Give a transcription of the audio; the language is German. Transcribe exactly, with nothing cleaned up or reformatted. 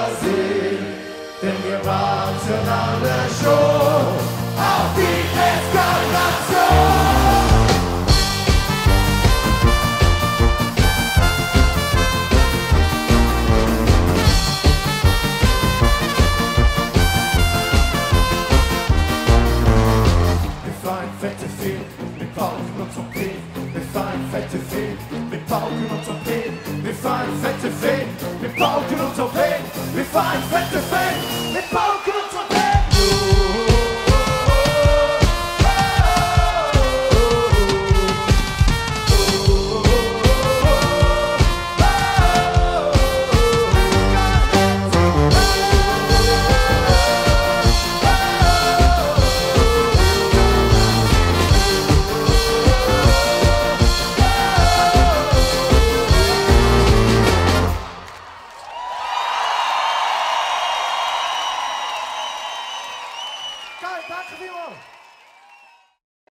See, denn wir warten alle schon auf die Eskalation. Wir fahren fette Feen mit Pauken und Trompeten. Wir fahren fette Feen mit Pauken und Trompeten. Wir fahren fette Feen mit Pauken und Trompeten. Wir fahren fette Feen.